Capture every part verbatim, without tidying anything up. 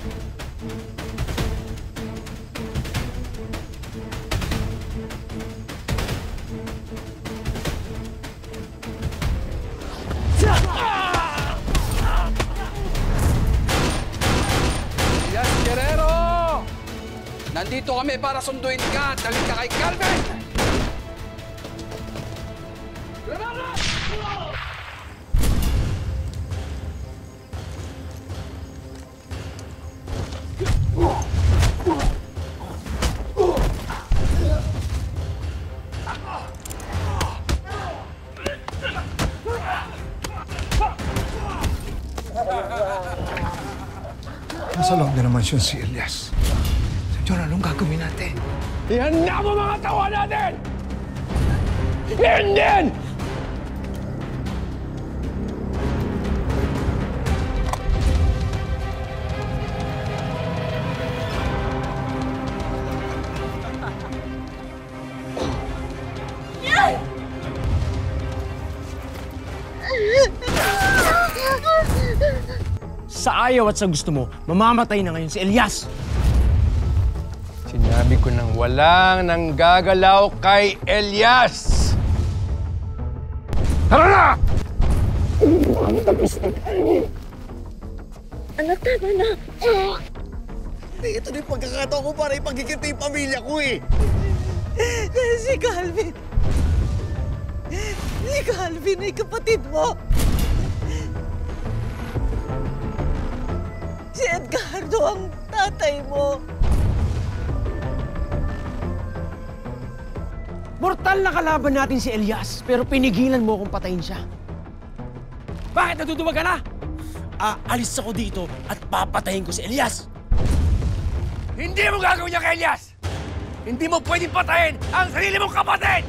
Nandito kami para sunduin ka at dalhin ka kay Calvin! Nasa loob na naman siya si Elias. John, anong gagawin natin? Ihanda mo mga tawa natin! Yan din! Sa ayaw at sa gusto mo, mamamatay na ngayon si Elias! Sinabi ko nang walang nanggagalaw kay Elias! Tara na! Anak, tama na. Eh, ito na yung pagkakataon ko para ipagkikita yung pamilya ko eh. Si Calvin. Si Calvin ay kapatid mo. Si Edgardo ang tatay mo. Mortal na kalaban natin si Elias, pero pinigilan mo kung patayin siya. Bakit natutuwag ka na? Aalis ako dito at papatayin ko si Elias. Hindi mo gagawin niya kay Elias! Hindi mo pwedeng patayin ang sarili mong kapatid!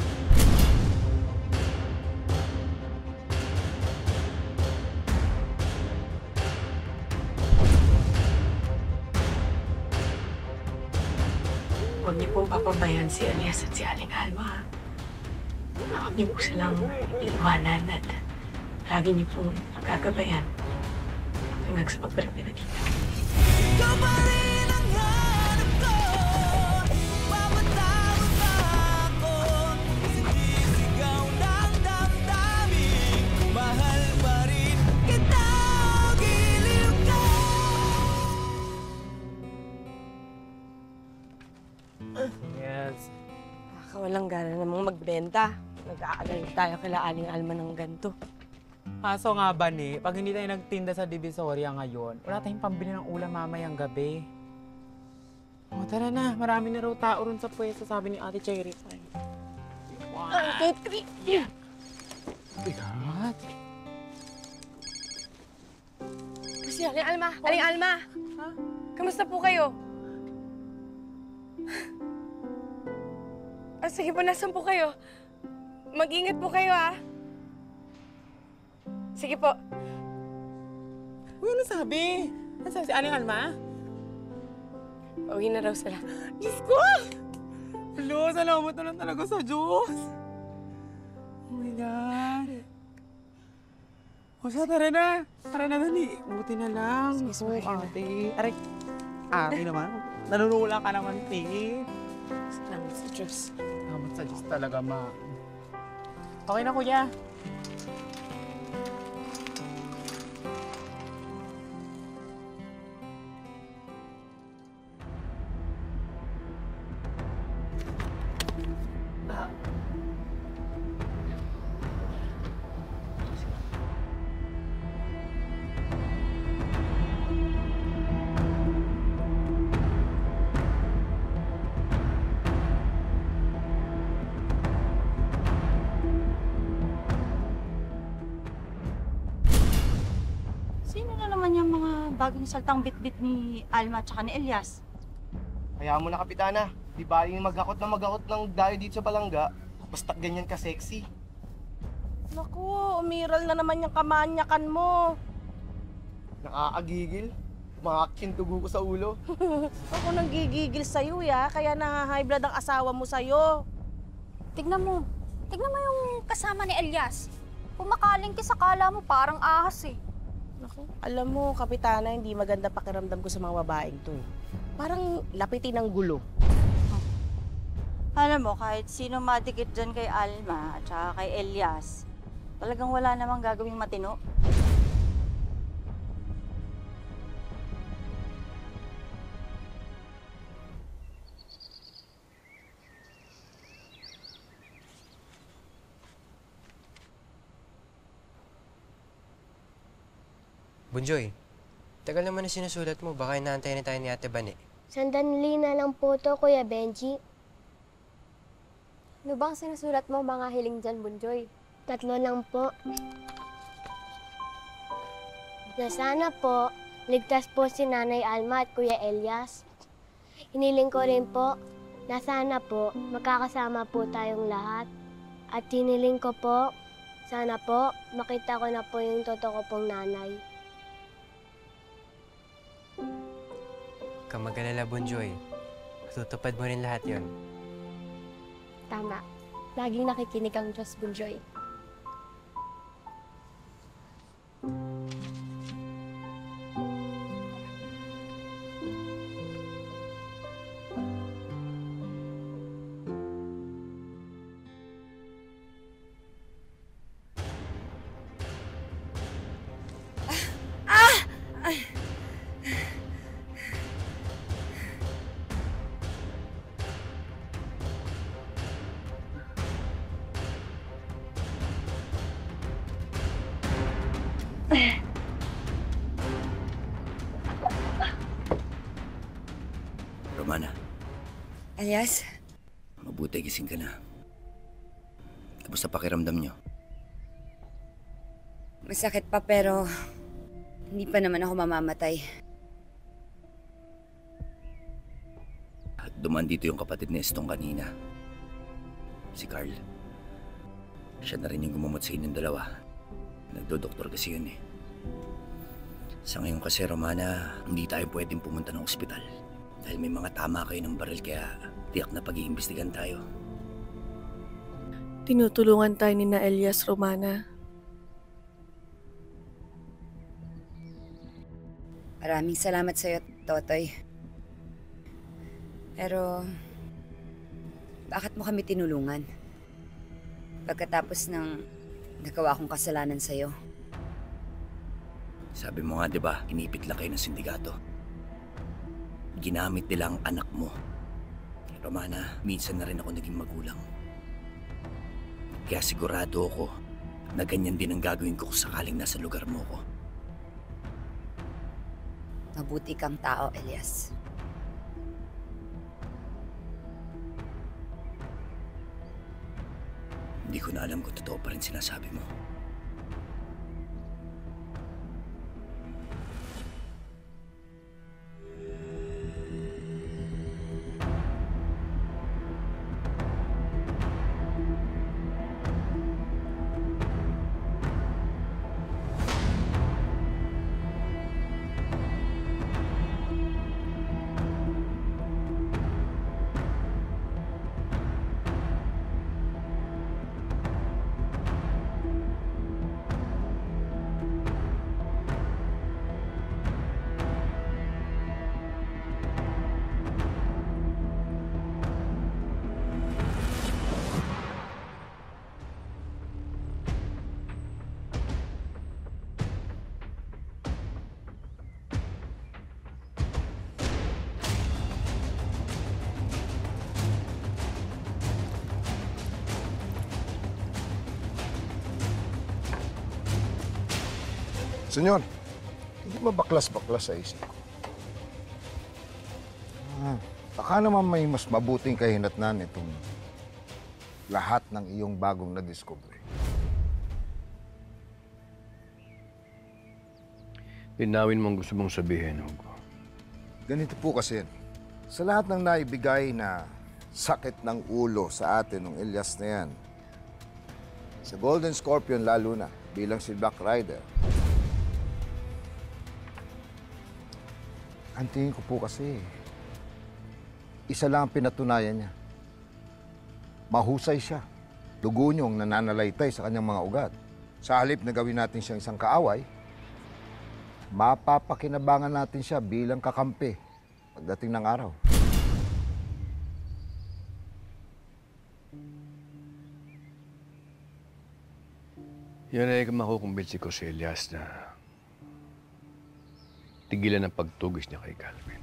Huwag niyo pong papabayaan si Elias at si Aling Alma. Huwag niyo po silang iwanan at lagi niyo pong gagabayan hanggang sa pagbalik nila dito. Ikaw pa rin ang hanap ko. Papatawad pa ako. Sinisigaw ng damdamin. Mahal pa rin kita. Giliw ka. Yes. Nakakawalang gana namang magbenta. Nag-aalala tayo kila Aling Alma ng ganito. Kaso nga ba ni, pag hindi tayo nagtinda sa Divisoria ngayon, wala tayong pambili ng ulam mamayang gabi. O tara na, marami na raw tao ron sa pwesto, sabi ni Ate Cherry. Wow. Ate Cherry! Bigat. Si Aling Alma! Aling Alma! Ha? Kamusta po kayo? Ah, sige po, nasan po kayo? Mag-ingat po kayo, ha? Sige po. Uy, ano sabi? Ano sabi si Aling Alma? Pauwi na raw sila. Diyos ko! Hello, salamat na lang talaga sa Diyos. Oh my God. O siya, tara na. Tara na, dali. Buti na lang. Sige, Oh, ate. Aray. Ate naman. Nanunula ka naman, te. Salamat sa Diyos. Salamat sa Diyos talaga, ma. Okay na, kuya. bagong saltang bit-bit ni Alma at saka ni Elias. Kaya mo na, Kapitana. Di ba yung magakot na magakot ng dayo dito sa palangga, basta ganyan ka-sexy. Naku, umiral na naman yung kamanyakan mo. Nakakagigil. Makakin dugo ko sa ulo. Ako nang gigigil sa'yo, ya. Kaya na-high blood ang asawa mo sa'yo. Tignan mo. Tignan mo yung kasama ni Elias. Kumakaling ka sa kala mo parang ahas eh. Naku, alam mo, Kapitana, hindi maganda pakiramdam ko sa mga babaeng to. Parang lapitin ng gulo. Alam mo, kahit sino madikit dyan kay Alma at saka kay Elias, talagang wala namang gagawing matino. Bunjoy, tagal naman na sinusulat mo. Baka inaantay na tayo ni Ate Bani. Sandali na lang po to, Kuya Benji. Ano bang sinusulat mo mga hiling dyan, Bunjoy? Tatlo lang po. Na sana po, ligtas po si Nanay Alma at Kuya Elias. Hiniling ko rin po na sana po makakasama po tayong lahat. At hiniling ko po, sana po makita ko na po yung totoo pong nanay. Huwag kang mag-alala, Bunjoy. Matutupad mo rin lahat yon. Tama. Laging nakikinig ang Diyos, Bunjoy. Romana. Elias? Mabuti gising ka na. Kamusta pakiramdam niyo? Masakit pa pero hindi pa naman ako mamamatay. At dumaan dito yung kapatid ni Estong kanina. Si Carl. Siya na rin yung gumamot sa inyong dalawa. Nagdo-doktor kasi yun eh. Sa ngayon kasi, Romana, hindi tayo pwedeng pumunta ng ospital. Dahil may mga tama kayo ng baril kaya tiyak na pag-iimbestigan tayo. Tinutulungan tayo ni na Elias, Romana. Maraming salamat sa'yo, Totoy. Pero, bakit mo kami tinulungan? Pagkatapos ng nagawa kong kasalanan sa'yo. Sabi mo nga, di ba, inipit lang kayo ng sindikato. Ginamit nila ang anak mo. Romana, minsan na rin ako naging magulang. Kaya sigurado ako na ganyan din ang gagawin ko kung sakaling nasa lugar mo ko. Mabuti kang tao, Elias. Hindi ko na alam kung totoo pa rin sinasabi mo. Senyor, hindi mabaklas-baklas sa isip ko. Ah, baka naman may mas mabuting kahinatnan itong lahat ng iyong bagong na-discover. Linawin mo ang gusto mong sabihin, Hugo. Ganito po kasi, sa lahat ng naibigay na sakit ng ulo sa atin ng Elias na yan, sa Golden Scorpion lalo na, bilang si Black Rider, ang tingin ko po kasi, isa lang ang pinatunayan niya. Mahusay siya. Dugunyong nananalaytay sa kanyang mga ugat. Sa halip na gawin natin siyang isang kaaway, mapapakinabangan natin siya bilang kakampi pagdating ng araw. Yan ay makukumbinsi ko si Elias na tigilan ang pagtugis niya kay Calvin.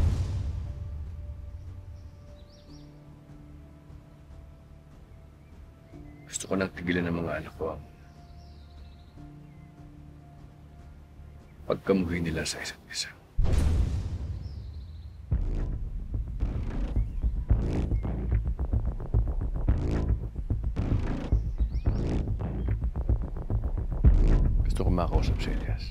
Gusto ko nang tigilan ng mga anak ko ang pagkamuhi nila sa isa't isa. Gusto ko makausap si Elias.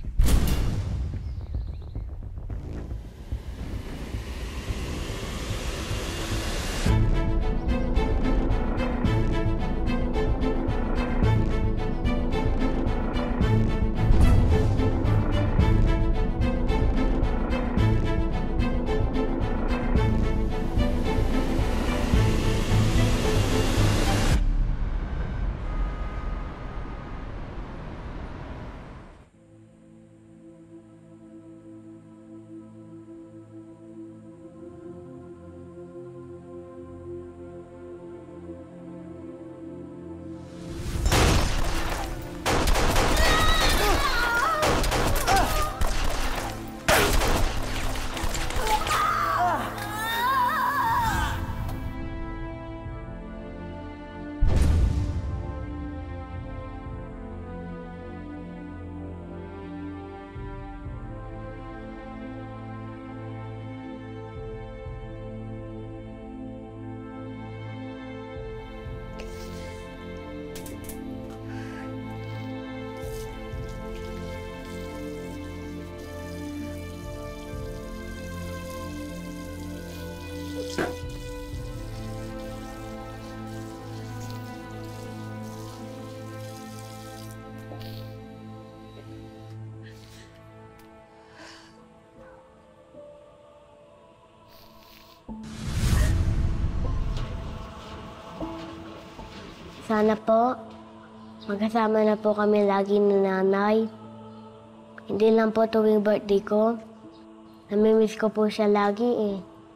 Sana po, magkasama na po kami lagi ni nanay. Hindi lang po tuwing birthday ko. Namimiss ko po siya lagi eh.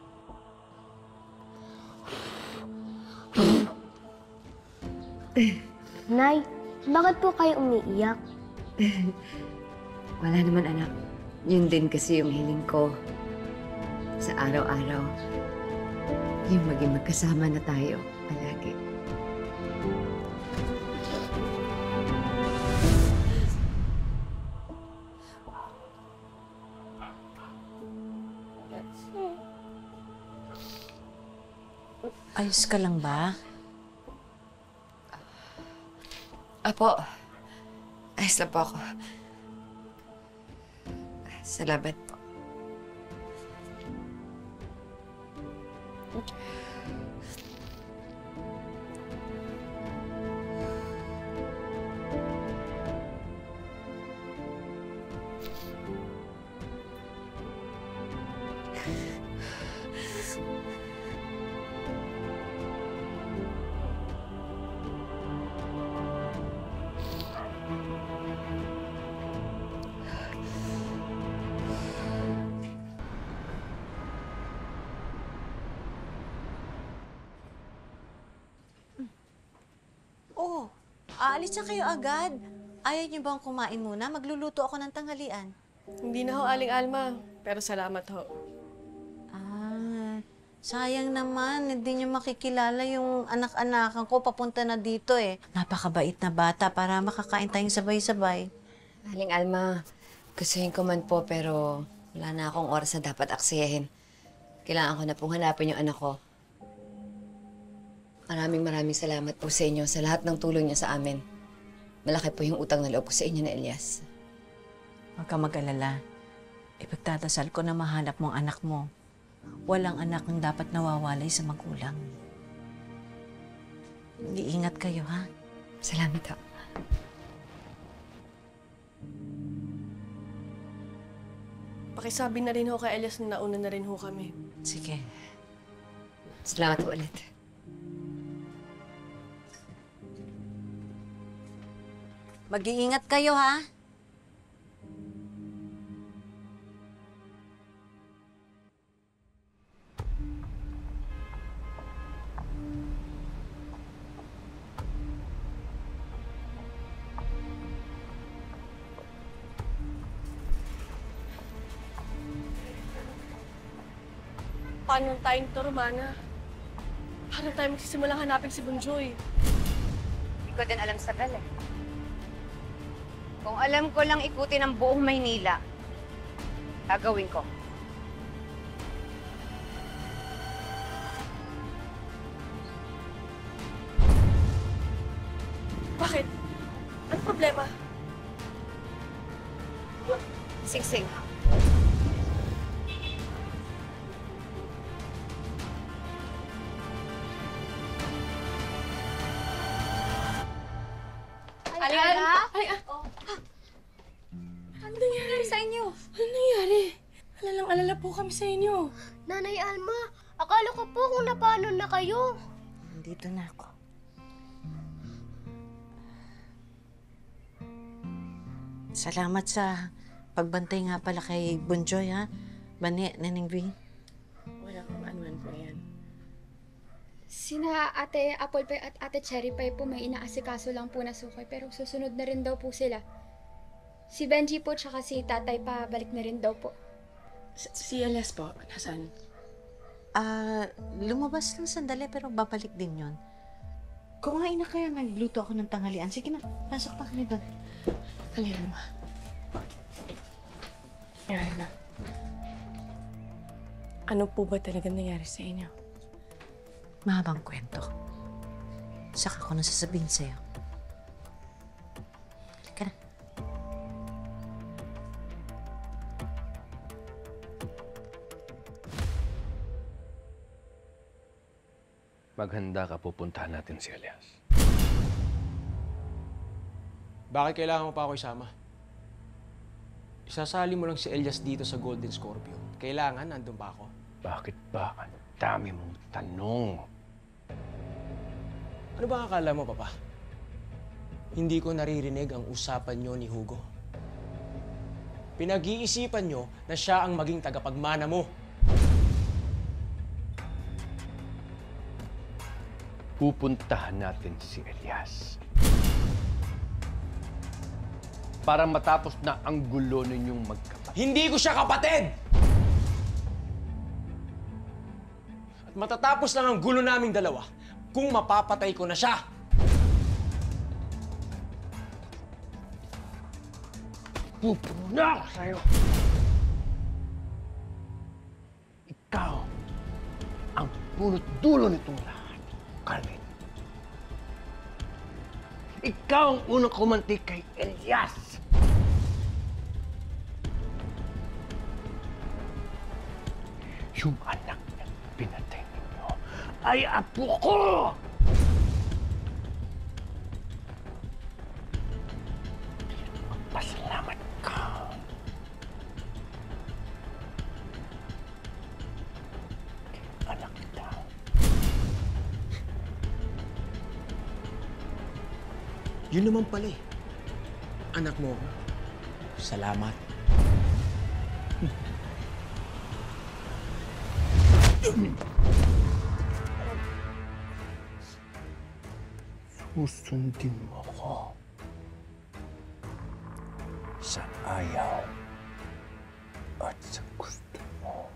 Nay, bakit po kayo umiiyak? Wala naman, anak. Yun din kasi yung hiling ko sa araw-araw. Yung maging magkasama na tayo palagi. Ayos ka lang ba? Apo, ayos na po ako. Salamat po. Oh, aalis na kayo agad. Ayaw niyo bang kumain muna? Magluluto ako ng tanghalian. Hindi na ho, Aling Alma. Pero salamat ho. Ah, sayang naman. Hindi niyo makikilala yung anak-anakan ko. Papunta na dito eh. Napakabait na bata para makakain tayong sabay-sabay. Aling Alma, gustuhin ko man po pero wala na akong oras na dapat aksayahin. Kailangan ko na pong hanapin yung anak ko. Maraming maraming salamat po sa inyo sa lahat ng tulong niyo sa amin. Malaki po yung utang na loob ko sa inyo na Elias. Huwag ka mag-alala. Ipagtatasal ko na mahanap mong anak mo. Walang anak ang dapat nawawalay sa magulang. Iingat kayo, ha? Salamat ho. Pakisabi na rin ho kay Elias na nauna na rin ho kami. Sige. Salamat po ulit. Mag-iingat kayo, ha? paano tayong to, Romana? Paano tayo magsisimulang hanapin si Bunjoy? Hindi ko din alam sa bel eh. Kung alam ko lang ikutin ang buong Maynila, gagawin ko. Bakit? Ano problema? Singsing. Aling Alma? Ay, ah. Ano nangyari sa inyo? Ano nangyari? Alalang-alala po kami sa inyo. Nanay Alma, akala ko po kung napano na kayo. Nandito na ako. Salamat sa pagbantay nga pala kay Bunjoy, ha? Bani, Naning V. Wala kang anuan po yan. Sina Ate Apple Pie at Ate Cherry Pie po may inaasikaso lang po na sukoy pero susunod na rin daw po sila. Si Benji po tsaka si Tatay pa balik na rin daw po. Si Elias po, nasaan? Ah, lumabas lang sandali pero babalik din yon. Kumain na kaya nagluto ako ng tanghalian. Sige na, pasok pa kami doon. Halika naman. Yan na. Ano po ba talaga nangyari sa inyo? Mahabang kwento. Saka ko na sasabihin sa'yo. Halika na. Maghanda ka, pupuntahan natin si Elias. Bakit kailangan mo pa ako isama? Isasali mo lang si Elias dito sa Golden Scorpion. Kailangan nandun pa ako. Bakit ba? Ang dami mong tanong. Ano ba akala mo, Papa? Hindi ko naririnig ang usapan nyo ni Hugo. Pinag-iisipan nyo na siya ang maging tagapagmana mo. Pupuntahan natin si Elias. Para matapos na ang gulo ninyong magkapatid. Hindi ko siya kapatid! At matatapos lang ang gulo naming dalawa kung mapapatay ko na siya. Pupuna ako sa'yo. Ikaw ang punot dulo nitong lahat, Carmen. Ikaw ang unang kumanti kay Elias. Yung anak na pinatay ninyo ay apo ko! Magpasalamat ka. Anak kita. Yun naman pala eh. Anak mo ako. Salamat. Susundin mo ko sa ayaw at sa gusto mo.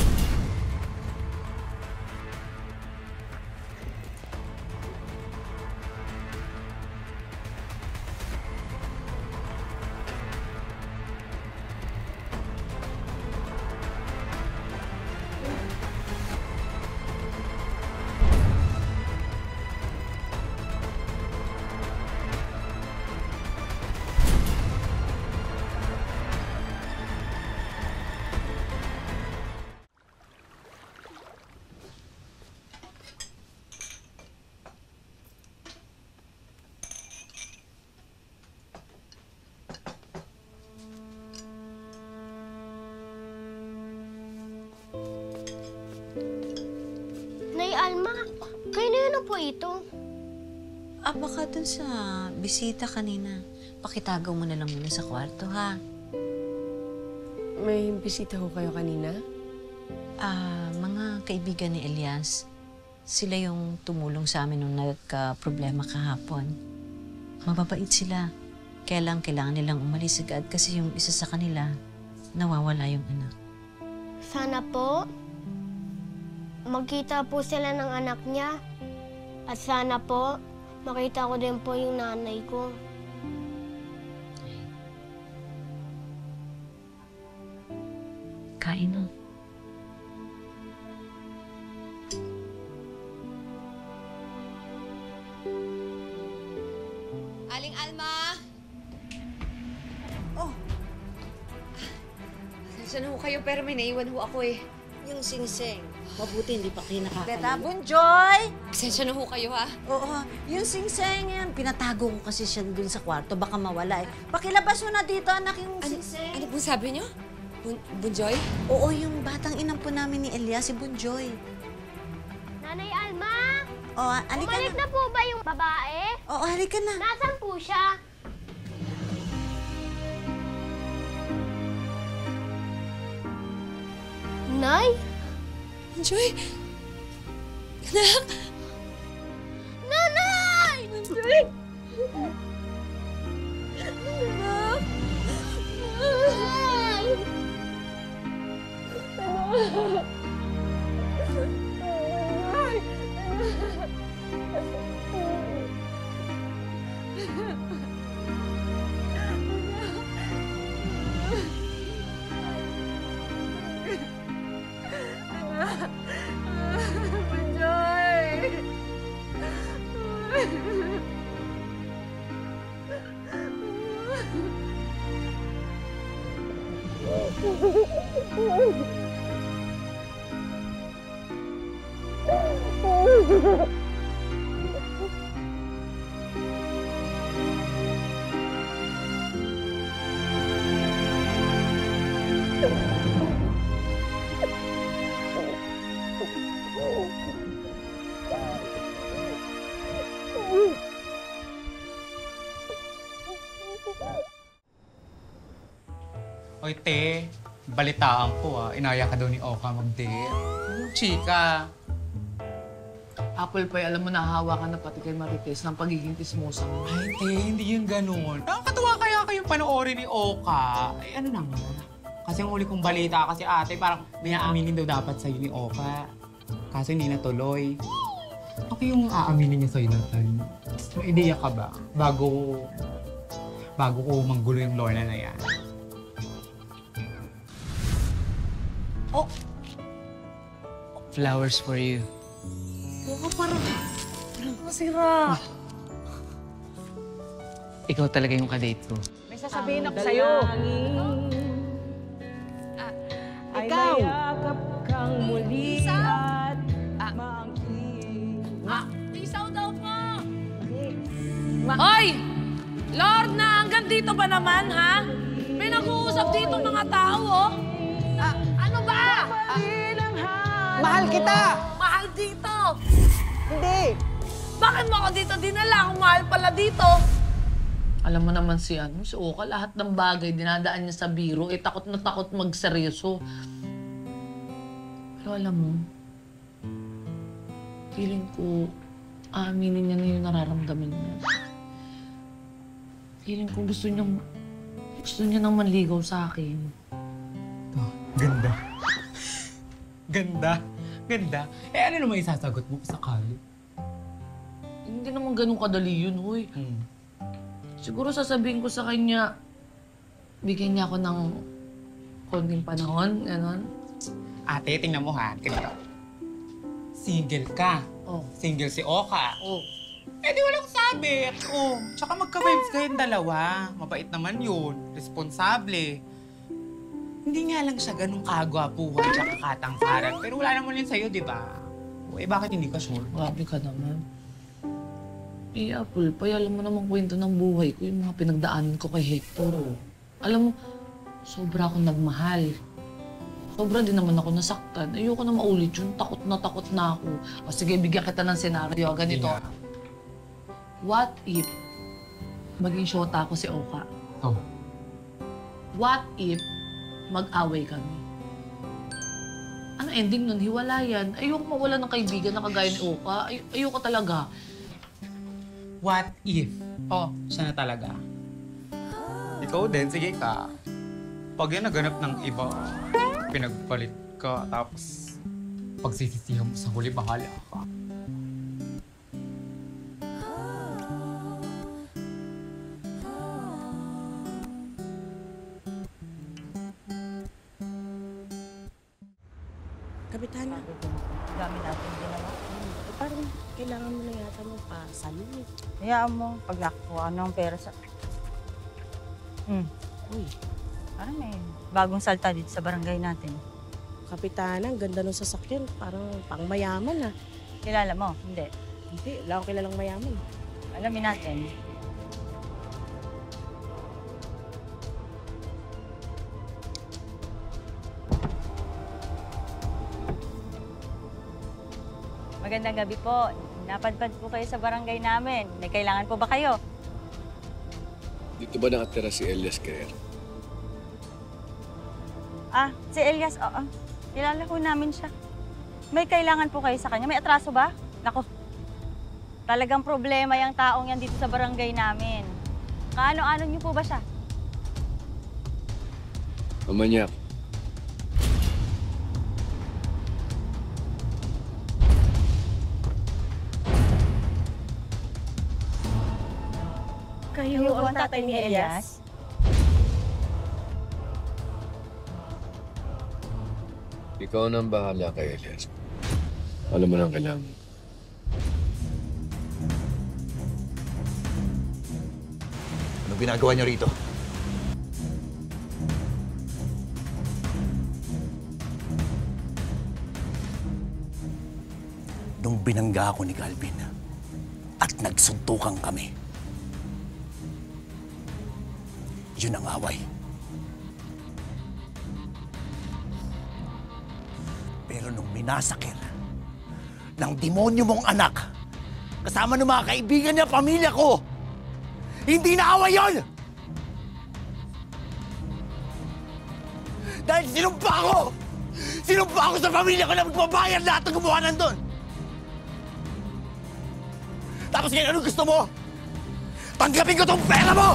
Nay Alma, kayo na yun po ito. Ah, baka dun sa bisita kanina. Pakitagaw mo na lang muna sa kwarto, ha? May bisita ho kayo kanina? Ah, mga kaibigan ni Elias. Sila yung tumulong sa amin nung nagka-problema kahapon. Mababait sila. Kaya lang kailangan nilang umalis agad kasi yung isa sa kanila, nawawala yung anak. Sana po, magkita po sila ng anak niya. At sana po, makita ko din po yung nanay ko. Kain na. Aling Alma! Oh! Saan ho kayo pero may naiwan ho ako eh. Yung singsing. Mabuti hindi pa kayo nakakalimutan. Teta, Bunjoy! Pasensya na ho kayo ha. Oo, yung singsing yan. Pinatago ko kasi siya dun sa kwarto. Baka mawala eh. Pakilabas mo na dito, anak, yung Ano, singsing. ano po sabi niyo? Bun Bunjoy? Oo, yung batang inang po namin ni Elias, si Bunjoy. Nanay Alma! Oo, halika Umalik na. na po ba yung babae? Oo, halika na. Nasaan po siya? Nay? Bunjoy? Anak! Nanay! Bunjoy! Anak! Nay! Anak! Oy, te, balitaan ko ah. Inaya ka daw ni Oka mag-date. Chika. Apple pie, alam mo, nahahawa ka na pati kay Marites ng pagiging tismosa mo. Ay, te, hindi yun ganun. Nakakatuwa kaya kayong panoorin ni Oka. Ay, ano naman. Kasi ang huli kong balita kasi ate, parang may aaminin daw dapat sa'yo ni Oka. Kaso hindi natuloy. Ako yung aaminin niya sa'yo natin. May ideya ka ba? Bago, bago ko manggulo yung Lorna na yan. Oh! Flowers for you. Oo, parang... Parang masira. Ikaw talaga yung kadate ko. May sasabihin ako sa'yo. Ah, Ikaw! kang muli at maangkin. Ah, isaw daw po! Hoy! Lord na, hanggang dito ba naman, ha? May nag-uusap dito mga tao, oh. Ah, ano ba? Ah, Mahal kita! mahal dito! Hindi! Bakit mo ako dito dinala kung mahal pala dito? Alam mo naman si ano, si Oka, lahat ng bagay dinadaan niya sa biro, eh takot na takot magseryoso. Pero alam mo, feeling ko, aaminin niya na yung nararamdaman niya. Feeling ko gusto niyang, gusto niya nang manligaw sa akin. Oh, ganda. Ganda. Ganda. Eh, ano naman isasagot mo sa Kylie? Hindi naman ganun kadali yun, huy. Hmm. Siguro sasabihin ko sa kanya, bigyan niya ako ng konting panahon, gano'n. Ate, tingnan mo ha. Tingnan. Single ka. Oh. Single si Oka. Oh. Eh di walang sabit. Oh. Tsaka magka-vibes kayong dalawa. Mabait naman yun. Responsable. Hindi nga lang siya ganun kagwapuhan tsaka katangkaran. Pero wala naman yun sa'yo, di ba? Eh bakit hindi ka sure? Grabe ka naman. Eh, Apple Pie, alam mo namang kwento ng buhay ko, yung mga pinagdaanan ko kay Hector. Oh. Alam mo, sobra akong nagmahal. Sobra din naman ako nasaktan. Ayoko na maulit yun. Takot na takot na ako. O sige, bigyan kita ng senaryo. Ganito. Yeah. What if maging shota ako si Oka? Oh. What if mag-away kami? Ano ending nun? Hiwalayan. Ayoko mawala ng kaibigan na kagaya ni Oka. Ay ayoko talaga. What if? Oh, siya na talaga. Ikaw din, sige ka. Pag yan naganap ng iba, pinagpalit ka, tapos pagsisisihan mo sa huli, bahala ka. Kapitana. Dami natin ginawa. Eh, parang kailangan mo na yata mo pa salud. Hayaan mo, pag nakuha ng pera sa... Hmm. Uy. Parang may bagong salta dito sa barangay natin. Kapitana, ang ganda ng sasakyan. Parang pang mayaman ah. Kilala mo? Hindi. Hindi, wala akong kilalang mayaman. Alamin natin. Magandang gabi po. Napadpad po kayo sa barangay namin. May kailangan po ba kayo? Dito ba nakatira si Elias Kerr? Ah, si Elias, oo. Kilala po namin siya. May kailangan po kayo sa kanya? May atraso ba? Naku, talagang problema yung taong yan dito sa barangay namin. Kaano-ano niyo po ba siya? Mamanyak. Kayo ang tatay ni Elias? Ikaw nang bahala kay Elias. Alam mo nang kailangan mo. Anong ginagawa niyo rito? Nung binangga ako ni Calvin at nagsuntukan kami, yun ang away. Pero nung minasakir ng demonyo mong anak, kasama ng mga kaibigan niya, pamilya ko, hindi na away yun! Dahil sinumpa ko! Sinumpa ko sa pamilya ko na magbabayad lahat ng gumawa nandun! Tapos ngayon, anong gusto mo? Tanggapin ko tong pera mo!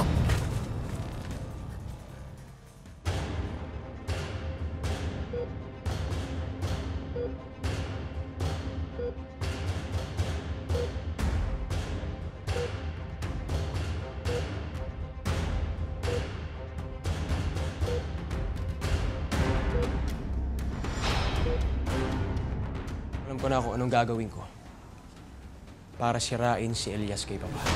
Alam ko na kung anong gagawin ko para sirain si Elias kay Papa.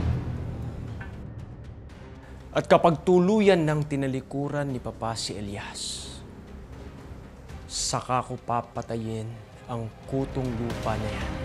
At kapag tuluyan ng tinalikuran ni Papa si Elias, saka ko papatayin ang kutong lupa na yan.